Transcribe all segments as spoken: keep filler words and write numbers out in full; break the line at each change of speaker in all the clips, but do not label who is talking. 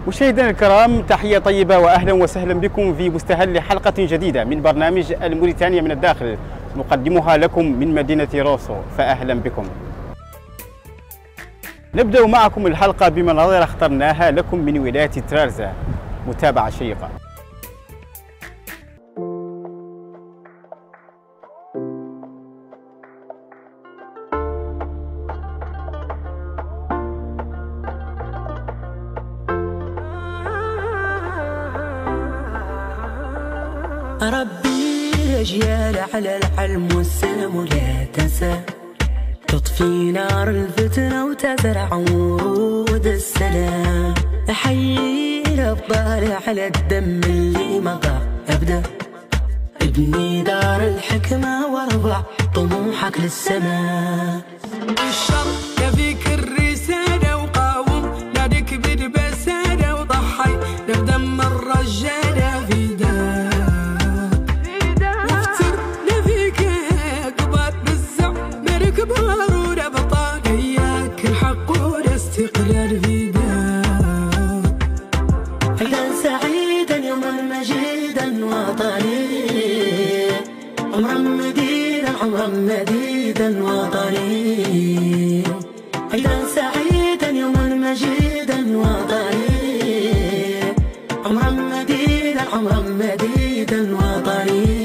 مشاهدينا الكرام، تحية طيبة وأهلا وسهلا بكم في مستهل حلقة جديدة من برنامج الموريتانيا من الداخل، نقدمها لكم من مدينة روسو، فأهلا بكم. نبدأ معكم الحلقة بمناظر اخترناها لكم من ولاية ترارزا، متابعة شيقة.
ربي الأجيال على الحلم والسلم ولا تنسى، تطفي نار الفتنة وتزرع ورود السلام. أحيي الأبطال على الدم اللي مضى، أبدأ ابني دار الحكمة وارفع طموحك للسماء.
الشر يفيك الرسالة وقاوم، ناديك بالبسالة وضحي بدم الرجالة في دار. كبار ونبطال إياك الحق والاستقلال في دار.
عيدا سعيدا يوما مجيدا وطني، عمرا مديدا عمرا مديدا وطني. عيدا سعيدا يوما مجيدا وطني، عمرا مديدا عمرا مديدا وطني.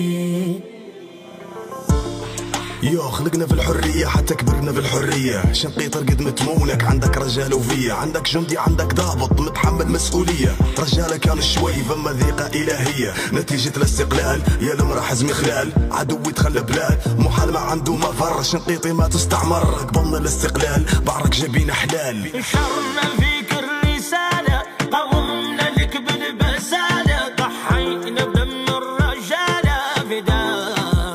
يو خلقنا في الحرية حتى كبرنا في الحرية، شنقيطر قد متمولك عندك رجال وفية، عندك جندي عندك ضابط متحمل مسؤولية. رجالة كان شوي فما ذيقة إلهية، نتيجة الاستقلال يا لمرة حزمي خلال. عدوي تخلى بلاد محال ما عنده مفر، شنقيطي ما تستعمر قبلنا الاستقلال بعرك جبين حلال.
انشرنا فيك الرسالة قومنا لك بالبسالة، ضحينا بدم الرجالة فداء.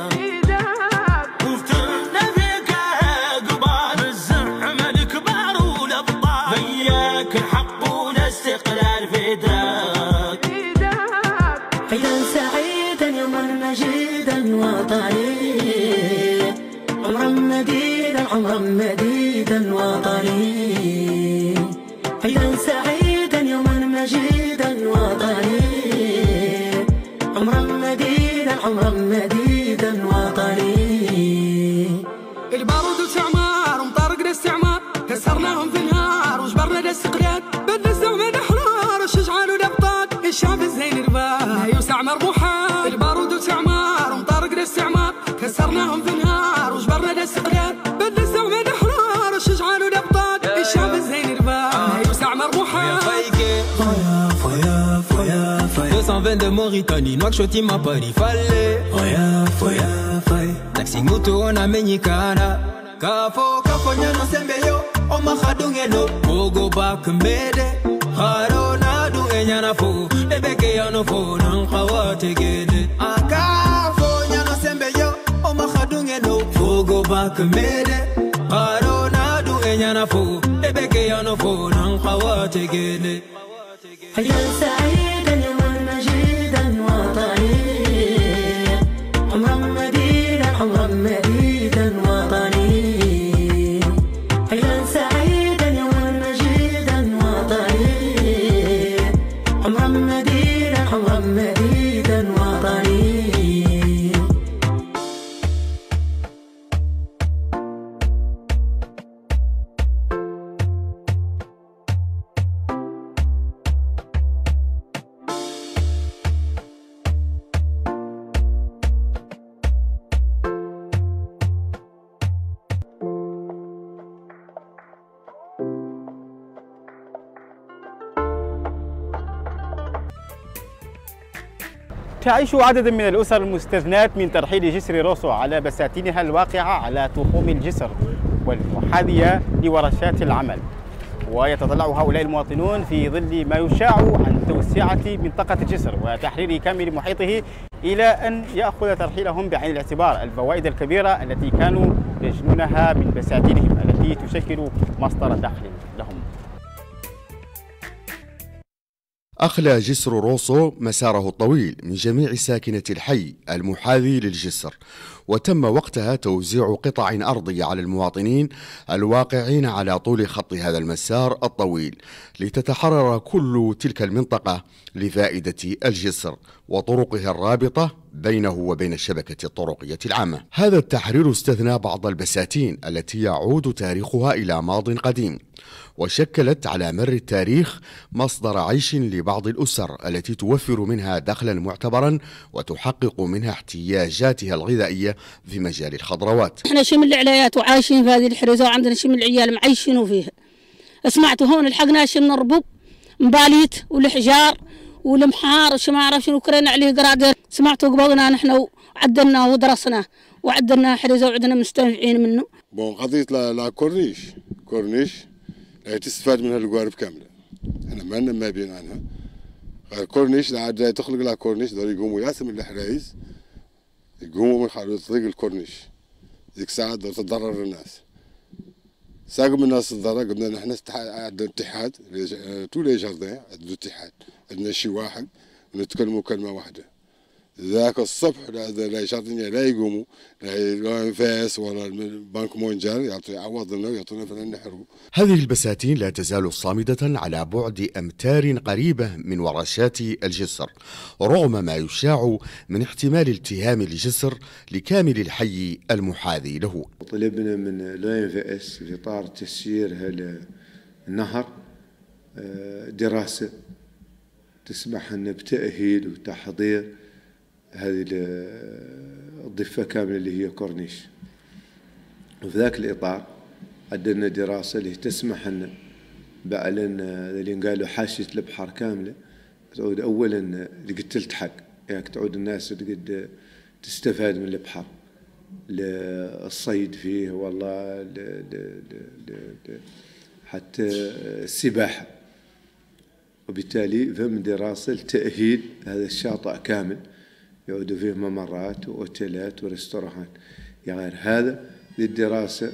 عيدا سعيدا يوما مجيدا وطني، عمرا مديدا عمرا مديدا وطني. عيدا سعيدا يوما مجيدا وطني، عمرا مديدا عمرا مديدا وطني.
البارود وتعمار ومطارق الاستعمار، كسرناهم في نهار وجبرنا الاستقلال. بدنا الزعمة الاحرار والشجعان والابطال، الشعب الزين رباه يوسع مربوحات. البارود وتعمار ومطارق الاستعمار، كسرناهم في نهار وجبرنا الاستقلال. بدنا الزعمة الاحرار والشجعان والابطال، الشعب الزين رباه يوسع مربوحات.
Foya, foya, foya, foya. deux cent vingt de Mauritanie, Nouakchott m'a pas dit fallait. Foya, foya, foya. Taxi moto on a menyikana. Kafo, kafo nyano sembeyo, o mahadungeno. Ogo bak mede, harona dunge nyana fo. Ebeke yano fo, nang kawate gede. Akafo nyano sembeyo, o mahadungeno. Ogo bak mede, harona dunge nyana fo. Ebeke yano fo, nang kawate gede.
عيدا سعيدا يوما مجيدا وطني، عمرا مديدا عمرا مديدا وطني. عيدا سعيدا يوما مجيدا وطني، عمرا مديدا عمرا مديدا وطني.
تعيش عدد من الأسر المستثنات من ترحيل جسر روسو على بساتينها الواقعة على تخوم الجسر والمحاذية لورشات العمل، ويتطلع هؤلاء المواطنون في ظل ما يشاع عن توسعة منطقة الجسر وتحرير كامل محيطه إلى أن يأخذ ترحيلهم بعين الاعتبار الفوائد الكبيرة التي كانوا يجنونها من بساتينهم التي تشكل مصدر دخل لهم.
أخلى جسر روسو مساره الطويل من جميع ساكنة الحي المحاذي للجسر، وتم وقتها توزيع قطع أرضية على المواطنين الواقعين على طول خط هذا المسار الطويل لتتحرر كل تلك المنطقة لفائدة الجسر وطرقها الرابطة بينه وبين الشبكة الطرقية العامة. هذا التحرير استثنى بعض البساتين التي يعود تاريخها إلى ماض قديم، وشكلت على مر التاريخ مصدر عيش لبعض الأسر التي توفر منها دخلا معتبرا وتحقق منها احتياجاتها الغذائية في مجال الخضروات.
احنا شمل العلايات وعايشين في هذه الحرزة، وعندنا شمل العيال معيشين فيها. سمعتوا هون لحقنا شمل الربوب مباليت والحجار والمحار وش ما اعرف شنو كرينا عليه قرادر. سمعتوا قبضنا نحن وعدلنا ودرسنا وعدلنا حرزة وعدنا مستنفعين منه.
بون قضية لا, لا كورنيش كورنيش تستفاد منها القوارب كاملة، احنا ما لنا ما بين عنها. الكورنيش عاد تخلق لها كورنيش دول يقوموا ياسم الحرايز يقوموا من خلال طريق الكورنيش، ذيك الساعة دول تضرر الناس. ساقوا من الناس الضرر قمنا نحن عندنا اتحاد تو لي جاردين عندنا اتحاد، عندنا شي واحد ونتكلموا كلمة واحدة. ذاك الصبح لا جاردين لا يقوموا لا انفاس ولا البنك مونجال يعطي يعوضنا ويعطونا فلان نحروا.
هذه البساتين لا تزال صامدة على بعد أمتار قريبة من ورشات الجسر رغم ما يشاع من احتمال التهام الجسر لكامل الحي المحاذي له.
طلبنا من الان في اس في اطار تسيير النهر دراسة تسمح لنا بتأهيل وتحضير هذه الضفة كاملة اللي هي كورنيش. وفي ذاك الإطار عدلنا دراسة اللي تسمح لنا بأعلن اللي قالوا حاشية البحر كاملة تعود أولا لقد تلتحق، يعني تعود الناس تقد تستفاد من البحر للصيد فيه والله ل ل ل حتى السباحة. وبالتالي فهم دراسة لتأهيل هذا الشاطئ كامل يعودوا فيه ممرات وأوتيلات وريستورانات. يعني غير هذا للدراسة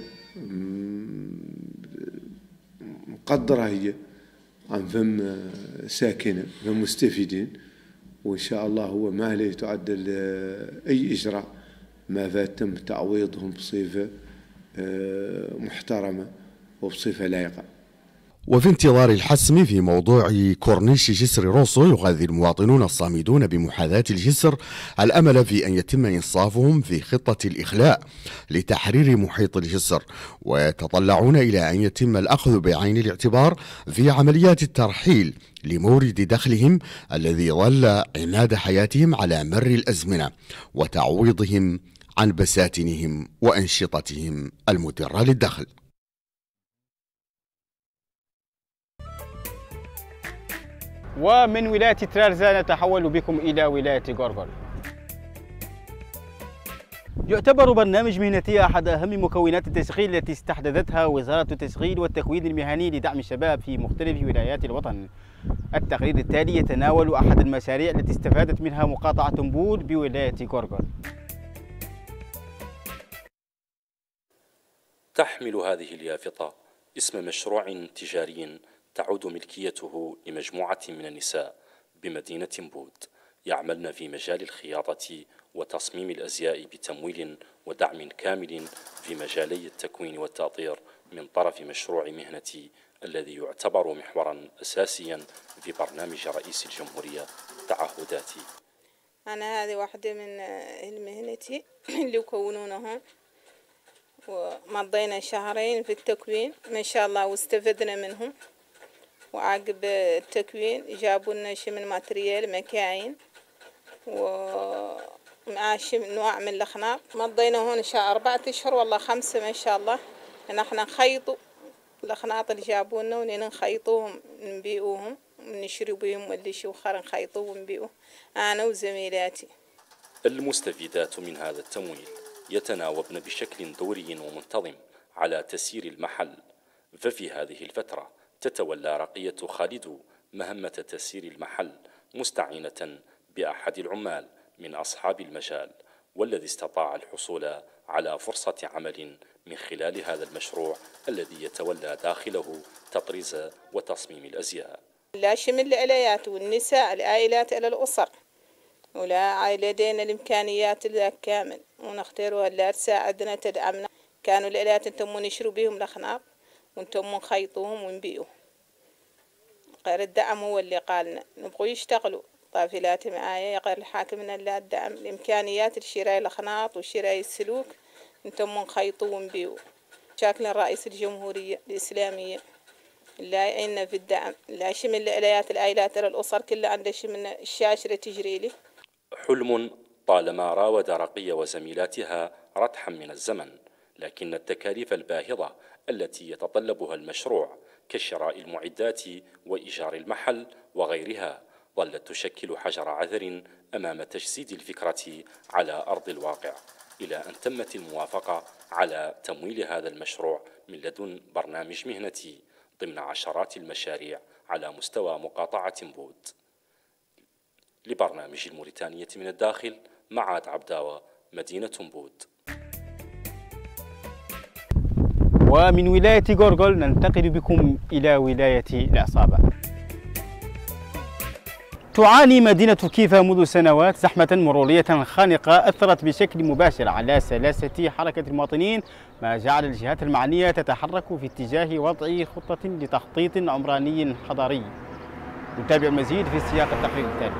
مقدرة هي عن فم ساكنة فم مستفيدين، وإن شاء الله هو ما له تعدل أي إجراء ما فات تم تعويضهم بصفة محترمة وبصفة لائقة.
وفي انتظار الحسم في موضوع كورنيش جسر روسو يغذي المواطنون الصامدون بمحاذاة الجسر الأمل في أن يتم إنصافهم في خطة الإخلاء لتحرير محيط الجسر، ويتطلعون إلى أن يتم الأخذ بعين الاعتبار في عمليات الترحيل لمورد دخلهم الذي ظل عماد حياتهم على مر الأزمنة، وتعويضهم عن بساتينهم وأنشطتهم المدرة للدخل.
ومن ولاية ترارزا نتحول بكم إلى ولاية غورغور. يعتبر برنامج مهنتي أحد أهم مكونات التشغيل التي استحدثتها وزارة التشغيل والتكوين المهني لدعم الشباب في مختلف ولايات الوطن. التقرير التالي يتناول أحد المشاريع التي استفادت منها مقاطعة بود بولاية غورغور.
تحمل هذه اليافطة اسم مشروع تجاري تعود ملكيته لمجموعة من النساء بمدينة بود يعملن في مجال الخياطة وتصميم الأزياء بتمويل ودعم كامل في مجالي التكوين والتأطير من طرف مشروع مهنتي الذي يعتبر محورا أساسيا في برنامج رئيس الجمهورية تعهداتي.
أنا هذه واحدة من المهنتي اللي يكونونها، ومضينا شهرين في التكوين ما شاء الله واستفدنا منهم. وعقب التكوين جابوا لنا شي من ماتريال مكاين ومع شي نوع من الخناق. مضينا هون شهر أربعة أشهر والله خمسة ما شاء الله. نحن نخيطوا الأخناط اللي جابوا لنا ونين نخيطوهم نبيعوهم ونشري بهم واللي شي وخر نخيطوه ونبيعوه أنا وزميلاتي.
المستفيدات من هذا التمويل يتناوبن بشكل دوري ومنتظم على تسيير المحل، ففي هذه الفترة تتولى رقية خالد مهمة تسيير المحل مستعينة بأحد العمال من أصحاب المجال، والذي استطاع الحصول على فرصة عمل من خلال هذا المشروع الذي يتولى داخله تطريز وتصميم الأزياء.
لا شمل العلايات والنساء العائلات إلى الأسر ولا عائلتين الإمكانيات ذاك كامل ونختاروا اللي تساعدنا تدعمنا. كانوا الآلات انتم نشروا بهم الأخناق وانتم نخيطوهم ونبيعوهم. غير الدعم هو اللي قالنا نبغوا يشتغلوا طافلات معايا. غير الحاكمنا اللي الدعم الإمكانيات لشراء الأخناط وشراء السلوك انتم نخيطوا ونبيعوا. شاكل رئيس الجمهورية الإسلامية اللي يعيننا في الدعم، اللي شمل الآلات العائلات الأسر كلها عندها شمل الشاشرة تجري لي.
حلم طالما راود رقية وزميلاتها رتحا من الزمن، لكن التكاليف الباهظة التي يتطلبها المشروع كشراء المعدات وإيجار المحل وغيرها ظلت تشكل حجر عثر أمام تجسيد الفكرة على أرض الواقع، إلى أن تمت الموافقة على تمويل هذا المشروع من لدن برنامج مهنتي ضمن عشرات المشاريع على مستوى مقاطعة بود. لبرنامج الموريتانية من الداخل، معاد عبداوة، مدينة بود.
ومن ولاية غورغول ننتقل بكم إلى ولاية العصابة. تعاني مدينة كيفا منذ سنوات زحمة مرورية خانقة أثرت بشكل مباشر على سلاسة حركة المواطنين، ما جعل الجهات المعنية تتحرك في اتجاه وضع خطة لتخطيط عمراني حضاري. نتابع المزيد في سياق التقرير التالي.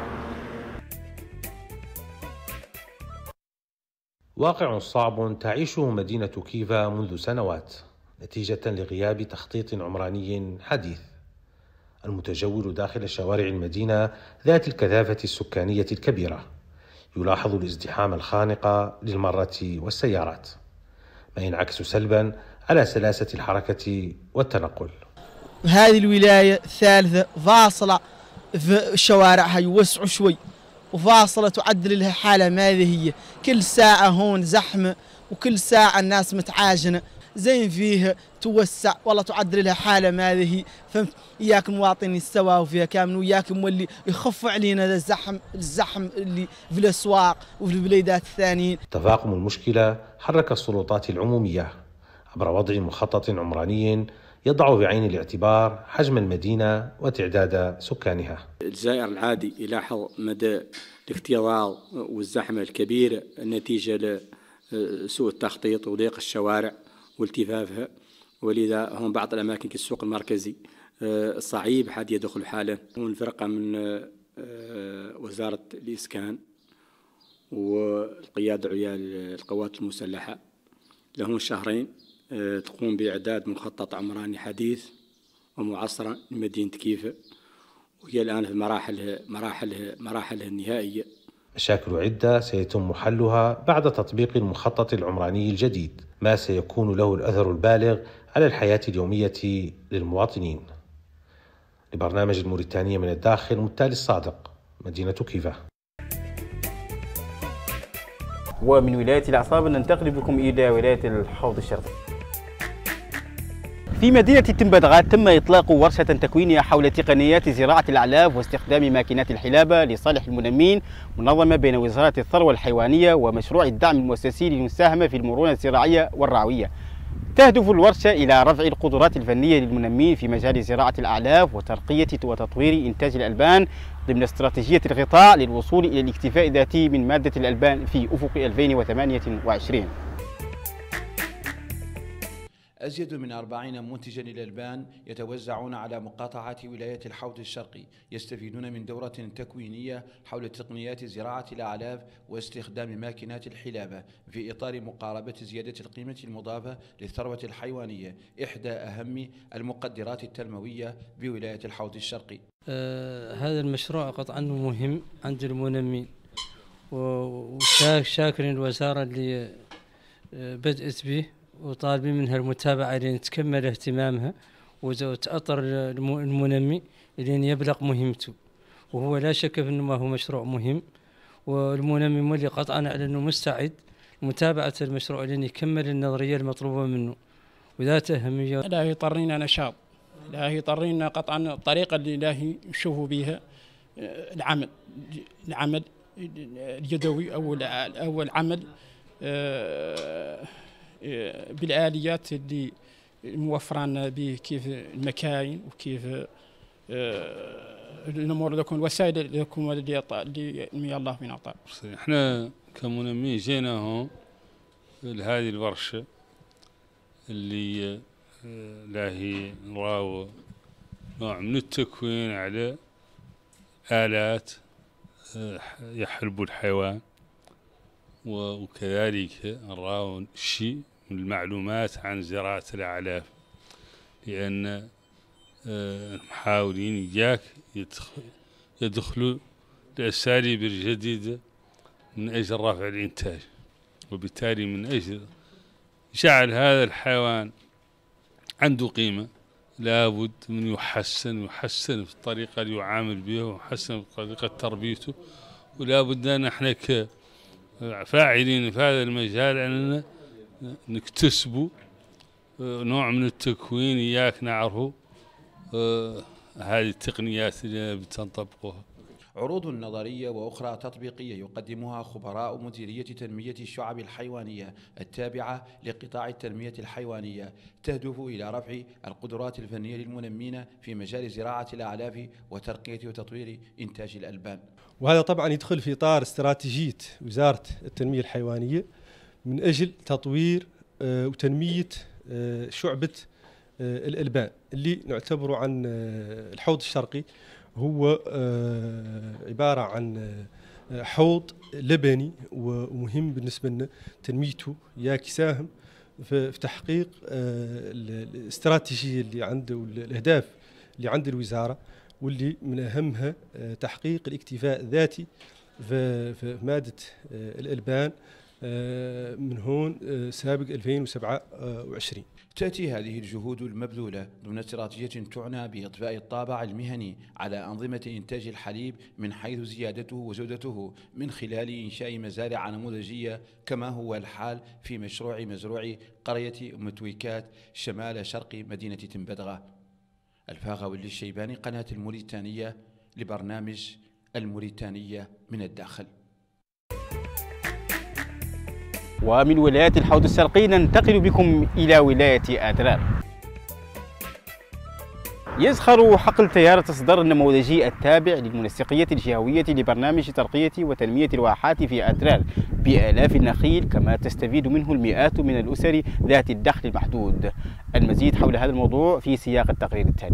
واقع صعب تعيشه مدينة كيفا منذ سنوات نتيجة لغياب تخطيط عمراني حديث. المتجول داخل شوارع المدينة ذات الكثافة السكانية الكبيرة يلاحظ الازدحام الخانق للمرة والسيارات، ما ينعكس سلبا على سلاسة الحركة والتنقل.
هذه الولاية الثالثة فاصلة في شوارعها يوسعوا شوي، وفاصلة تعدل لها حالة ماذا هي، كل ساعة هون زحمة وكل ساعة الناس متعاجنة. زين فيها توسع والله تعدل لها حالة ماذا هي، فهمت؟ إياك مواطن يستوى فيها كامل، وياك مولي يخف علينا الزحم الزحم اللي في الأسواق وفي البليدات الثانيين.
تفاقم المشكلة حرك السلطات العمومية عبر وضع مخطط عمراني يضع بعين الاعتبار حجم المدينة وتعداد سكانها.
الزائر العادي يلاحظ مدى الاكتظاظ والزحمة الكبيرة نتيجة لسوء التخطيط وضيق الشوارع والتفافها، ولذا هم بعض الأماكن كالسوق المركزي صعيب حد يدخل حالا. هون فرقة من وزارة الإسكان والقيادة العليا للقوات المسلحة لهم شهرين تقوم بإعداد مخطط عمراني حديث ومعصرة لمدينة كيفا، وهي الآن في مراحلها مراحلها مراحلها النهائية.
مشاكل عدة سيتم حلها بعد تطبيق المخطط العمراني الجديد، ما سيكون له الأثر البالغ على الحياة اليومية للمواطنين. لبرنامج الموريتانية من الداخل، متالي الصادق، مدينة كيفا.
ومن ولاية العصابة ننتقل بكم إلى ولاية الحوض الشرقي. في مدينة تنبدغات تم إطلاق ورشة تكوينية حول تقنيات زراعة الأعلاف واستخدام ماكينات الحلابة لصالح المنمين، منظمة بين وزارة الثروة الحيوانية ومشروع الدعم المؤسسي للمساهمة في المرونة الزراعية والرعوية. تهدف الورشة إلى رفع القدرات الفنية للمنمين في مجال زراعة الأعلاف وترقية وتطوير إنتاج الألبان ضمن استراتيجية الغطاء للوصول إلى الاكتفاء الذاتي من مادة الألبان في أفق ألفين وثمانية وعشرين.
أزيد من أربعين منتجا للألبان يتوزعون على مقاطعات ولاية الحوض الشرقي يستفيدون من دورة تكوينية حول تقنيات زراعة الأعلاف واستخدام ماكينات الحلابة في إطار مقاربة زيادة القيمة المضافة للثروة الحيوانية، إحدى أهم المقدرات التنموية بولاية الحوض الشرقي.
آه هذا المشروع قطعا مهم عند المنمين، وشاكرين الوزارة اللي بدأت به وطالبين منها المتابعة لين تكمل اهتمامها وتأطر المنمي لين يبلغ مهمته، وهو لا شك في أنه هو مشروع مهم، والمنمي مولي قطعا على أنه مستعد متابعة المشروع لين يكمل النظرية المطلوبة منه وذات أهمية.
لا يطرينا نشاط، لا يطرينا قطعا الطريقة اللي لا يشوفوا بها العمل العمل اليدوي أو أول عمل بالآليات اللي موفران به، كيف المكاين وكيف الأمور لكم الوسائل لكم اللي اللي الله فينا طال.
احنا كمنمي جينا هون لهذه الورشة اللي لاهي نراو نوع من التكوين على آلات يحلب الحيوان، وكذلك نراو شيء من المعلومات عن زراعة الأعلاف، لأن المحاولين إياك يدخلوا الأساليب الجديدة من أجل رفع الإنتاج، وبالتالي من أجل جعل هذا الحيوان عنده قيمة لابد من يحسن يحسن في الطريقة اللي يعامل بها، ويحسن في طريقة تربيته، ولابد أن احنا كفاعلين في هذا المجال أننا نكتسبوا نوع من التكوين إياك نعرفه هذه التقنيات اللي بتنطبقها.
عروض نظرية وأخرى تطبيقية يقدمها خبراء مديرية تنمية الشعب الحيوانية التابعة لقطاع التنمية الحيوانية، تهدف إلى رفع القدرات الفنية للمنمين في مجال زراعة الأعلاف وترقية وتطوير إنتاج الألبان.
وهذا طبعا يدخل في إطار استراتيجية وزارة التنمية الحيوانية من أجل تطوير وتنمية شعبة الألبان اللي نعتبره عن الحوض الشرقي هو عبارة عن حوض لبني ومهم بالنسبة لنا تنميته، ياك يساهم في تحقيق الاستراتيجية اللي عنده والأهداف اللي عند الوزارة، واللي من أهمها تحقيق الاكتفاء الذاتي في مادة الألبان من هون سابق ألفين وسبعة وعشرين.
تأتي هذه الجهود المبذولة ضمن استراتيجية تعنى بإضفاء الطابع المهني على أنظمة إنتاج الحليب من حيث زيادته وجودته من خلال إنشاء مزارع نموذجية، كما هو الحال في مشروع مزروع قرية متويكات شمال شرق مدينة تنبدغة. الفاغة واللي الشيباني، قناة الموريتانية، لبرنامج الموريتانية من الداخل.
ومن ولاية الحوض الشرقي ننتقل بكم إلى ولاية أدرار. يزخر حقل تيار تصدر النموذجي التابع للمنسقية الجهوية لبرنامج ترقية وتنمية الواحات في أدرار بآلاف النخيل، كما تستفيد منه المئات من الأسر ذات الدخل المحدود. المزيد حول هذا الموضوع في سياق التقرير التالي.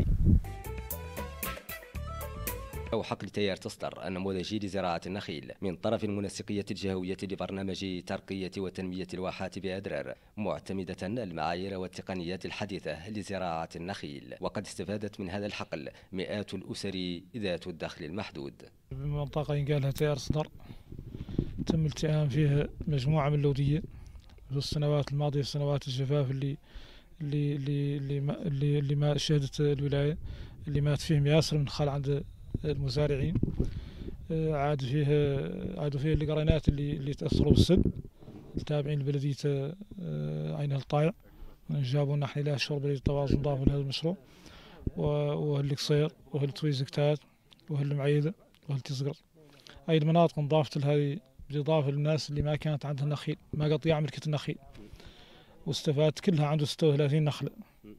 أو حقل تيار تصدر النموذجي لزراعة النخيل من طرف المنسقية الجهوية لبرنامج ترقية وتنمية الواحات بأدرار، معتمدة المعايير والتقنيات الحديثة لزراعة النخيل. وقد استفادت من هذا الحقل مئات الأسر ذات الدخل المحدود.
بمنطقة ينقالها تيار تصدر تم التئام فيها مجموعة من اللودية في السنوات الماضية، سنوات الجفاف اللي اللي اللي اللي ما, اللي, اللي ما شهدت الولاية، اللي مات فيهم ياسر من خال عند المزارعين. عاد فيه عادوا فيه القرينات اللي اللي تاثروا بالسد التابعين لبلديه عينها الطايع، جابوا لنا احنا لها شرب التوازن ضافوا لهذا المشروع، وهل قصير وهل تويزكتات وهل معيده وهل تزقر. هاي المناطق انضافت لهذه بالاضافه للناس اللي ما كانت عندها نخيل، ما قطيع ملكه النخيل، واستفادت كلها عنده ستة وثلاثين نخله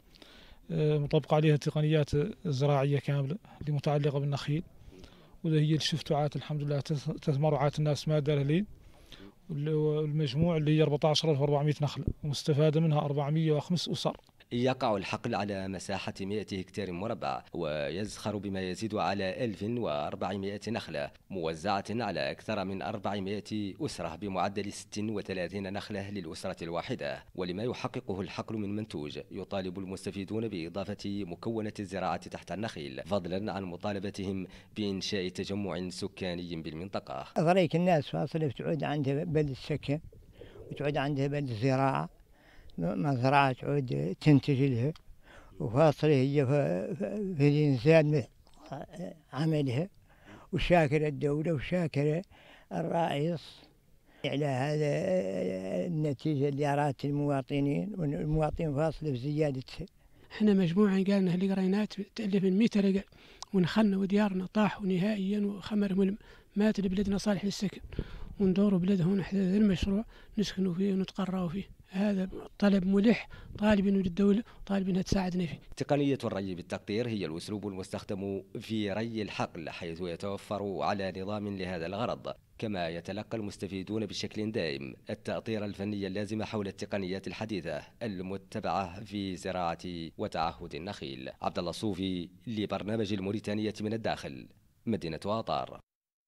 مطبقة عليها التقنيات الزراعية كاملة اللي متعلقة بالنخيل، وهي اللي شفتوا عاد الحمد لله تثمر عاد الناس ما دار لين، والمجموع اللي هي أربعة عشر ألف وأربعمئة نخلة ومستفادة منها أربعمئة وخمس أسر.
يقع الحقل على مساحة مئة هكتار مربع، ويزخر بما يزيد على ألف وأربعمئة نخلة موزعة على أكثر من أربعمئة أسرة بمعدل ست وثلاثين نخلة للأسرة الواحدة. ولما يحققه الحقل من منتوج يطالب المستفيدون بإضافة مكونة الزراعة تحت النخيل، فضلا عن مطالبتهم بإنشاء تجمع سكاني بالمنطقة.
أضريك الناس فاصلة تعود عندها بلد السكن وتعود عندها بلد الزراعة، مزرعة تعود تنتج لها، وفاصلة هي في الإنسان عملها، وشاكرة الدولة وشاكرة الرئيس على هذا النتيجة اللي أرادت المواطنين، والمواطن فاصلة في زيادتها.
احنا مجموعة قالنا اللي قرينات تألف من مئة رجل، ونخلنا وديارنا طاحوا نهائيا، وخمر مات لبلدنا صالح للسكن، وندوروا بلد هون احنا المشروع نسكنوا فيه ونتقروا فيه. هذا طلب ملح طالبين من الدولة وطالبين انها تساعدنا فيه.
تقنية الري بالتقطير هي الأسلوب المستخدم في ري الحقل، حيث يتوفر على نظام لهذا الغرض. كما يتلقى المستفيدون بشكل دائم التأطير الفني اللازم حول التقنيات الحديثة المتبعة في زراعة وتعهد النخيل. عبد الله الصوفي لبرنامج الموريتانية من الداخل، مدينة آطار.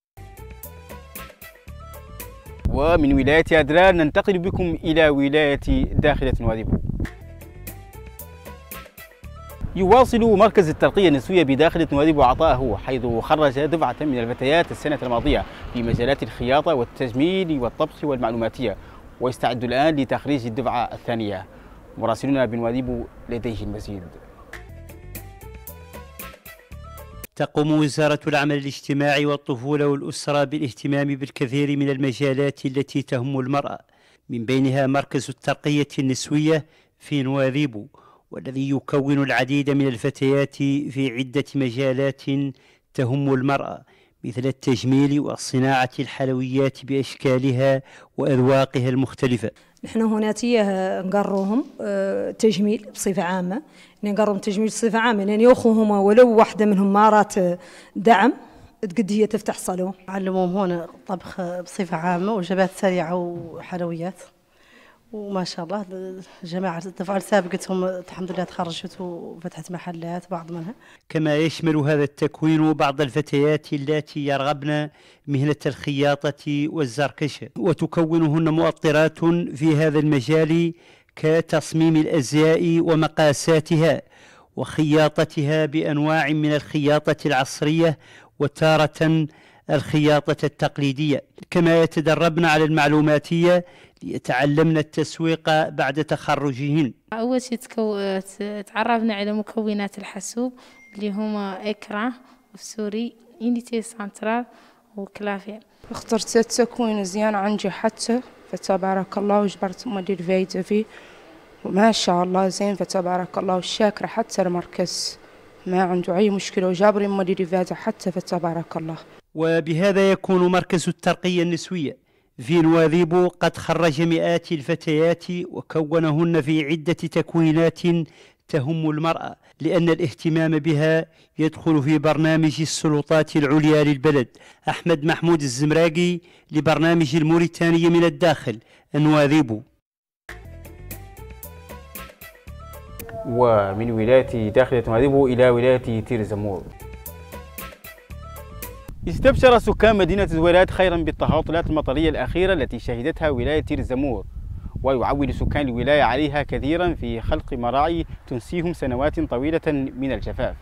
ومن ولاية أدرار ننتقل بكم إلى ولاية داخلة نواذيبو. يواصل مركز الترقية النسوية بداخل نواذيبو عطاءه، حيث خرج دفعة من الفتيات السنة الماضية في مجالات الخياطة والتجميل والطبخ والمعلوماتية، ويستعد الآن لتخريج الدفعة الثانية. مراسلنا بنواذيبو لديه المزيد.
تقوم وزارة العمل الاجتماعي والطفولة والأسرة بالاهتمام بالكثير من المجالات التي تهم المرأة، من بينها مركز الترقية النسوية في نواذيبو، والذي يكون العديد من الفتيات في عدة مجالات تهم المرأة، مثل التجميل وصناعة الحلويات بأشكالها وأذواقها المختلفة.
نحن هناتيه نقروهم تجميل بصفة عامة، نقروهم تجميل بصفة عامة، لأن يأخوهم ولو واحدة منهم مارات دعم تقد هي تفتح صالون.
علموهم هنا طبخ بصفة عامة وجبات سريعة وحلويات، وما شاء الله جماعة الدفعة السابقتهم الحمد لله تخرجت وفتحت محلات بعض منها.
كما يشمل هذا التكوين بعض الفتيات اللاتي يرغبن مهنة الخياطة والزركشة، وتكونهن مؤطرات في هذا المجال كتصميم الأزياء ومقاساتها وخياطتها بأنواع من الخياطة العصرية وتارة الخياطة التقليدية، كما يتدربن على المعلوماتية ليتعلمن التسويق بعد تخرجهن.
أول شيء تكو... تعرفنا على مكونات الحاسوب اللي هما إكرا وسوري إنيتي سنترال وكلافير.
اخترت التكوين زيان عن جحته فتبارك الله، وجبرت مدير فايدة فيه وما شاء الله زين فتبارك الله، والشاكرة حتى المركز ما عنده أي مشكلة، وجابري مدير فايدة حتى فتبارك الله.
وبهذا يكون مركز الترقية النسوية في نواذيبو قد خرج مئات الفتيات وكونهن في عدة تكوينات تهم المرأة، لأن الاهتمام بها يدخل في برنامج السلطات العليا للبلد. أحمد محمود الزمراقي لبرنامج الموريتانية من الداخل، نواذيبو.
ومن ولاية داخلة نواذيبو إلى ولاية تير زمور. استبشر سكان مدينة زويلات خيرا بالتهاطلات المطرية الأخيرة التي شهدتها ولاية تير زمور، ويعول سكان الولاية عليها كثيرا في خلق مراعي تنسيهم سنوات طويلة من الجفاف.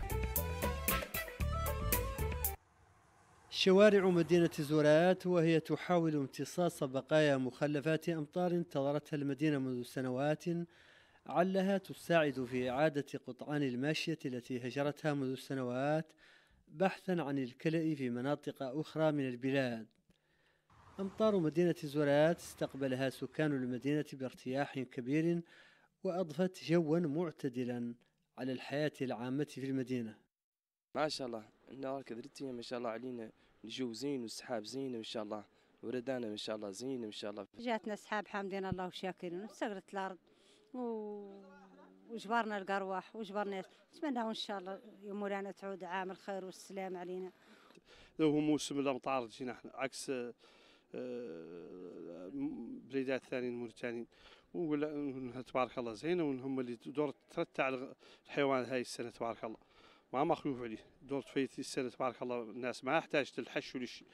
شوارع مدينة زويلات وهي تحاول امتصاص بقايا مخلفات أمطار انتظرتها المدينة منذ سنوات، علها تساعد في إعادة قطعان الماشية التي هجرتها منذ سنوات بحثا عن الكلأ في مناطق أخرى من البلاد. أمطار مدينة زويلات استقبلها سكان المدينة بارتياح كبير، وأضفت جوا معتدلا على الحياة العامة في المدينة.
ما شاء الله النهار كذرتي ما شاء الله علينا، الجو زين والسحاب زين ما شاء الله، وردانا ما شاء الله زين ما شاء الله.
جاتنا سحاب حامدين الله وشاكرين، واستغرت الأرض و... وجبرنا القروح وجبرنا، نتمنى ان شاء الله يوم مولانا تعود عام الخير والسلام علينا.
هو موسم الامطار جينا احنا عكس بلدات ثانيين موريتانيين، ولا تبارك الله زينه، وهم اللي دور ترتع الحيوان هاي السنه تبارك الله، ما مخلوف عليه دور تفيت السنه تبارك الله، الناس ما يحتاج للحش ولا شيء.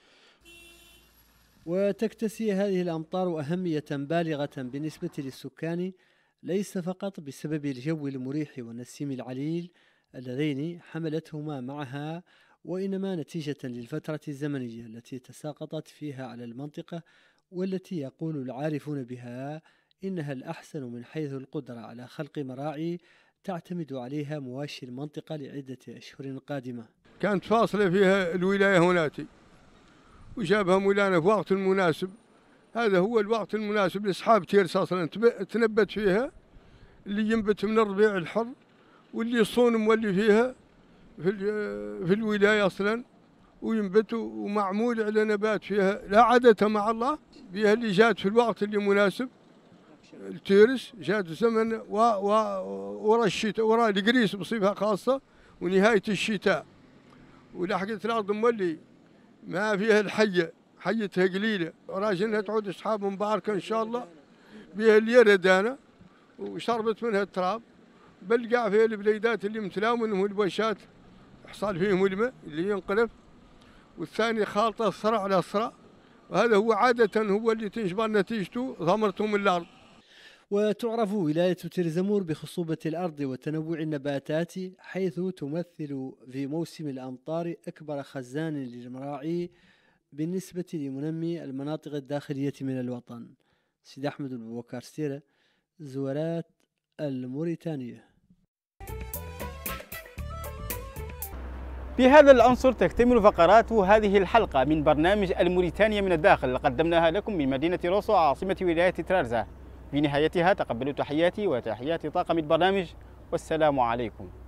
وتكتسي هذه الامطار اهميه بالغه بالنسبه للسكان، ليس فقط بسبب الجو المريح والنسيم العليل اللذين حملتهما معها، وإنما نتيجة للفترة الزمنية التي تساقطت فيها على المنطقة، والتي يقول العارفون بها إنها الأحسن من حيث القدرة على خلق مراعي تعتمد عليها مواشي المنطقة لعدة أشهر قادمة.
كانت فاصلة فيها الولاية هناتي، وجابها مولانا في وقت مناسب، هذا هو الوقت المناسب لأصحاب تيرس أصلا تنبت فيها، اللي ينبت من الربيع الحر واللي يصون مولي فيها في, في الولاية أصلا وينبت، ومعمول على نبات فيها لا عادة مع الله فيها، اللي جات في الوقت اللي مناسب التيرس جات زمن ورا الشتاء، ورا القريس بصفة خاصة ونهاية الشتاء، ولحقت الأرض مولي ما فيها الحية حيتها قليلة، راجلها تعود أصحاب مباركة إن شاء الله بها اللي يردانا وشربت منها التراب، بلقى فيها البليدات اللي متلاو منهم البوشات حصل فيهم الماء اللي ينقلب، والثاني خالطة الصرع على الصرع، وهذا هو عادة هو اللي تنجبر نتيجته ثمرته من الأرض.
وتعرف ولاية تيرزمور بخصوبة الأرض وتنوع النباتات، حيث تمثل في موسم الأمطار أكبر خزان للمراعي بالنسبة لمنمي المناطق الداخلية من الوطن. سيد أحمد البوكار سيرة، زورات الموريتانية.
بهذا العنصر تكتمل فقرات هذه الحلقة من برنامج الموريتانية من الداخل، قدمناها لكم من مدينة روسو عاصمة ولاية ترارزة. في نهايتها تقبلوا تحياتي وتحيات طاقم البرنامج، والسلام عليكم.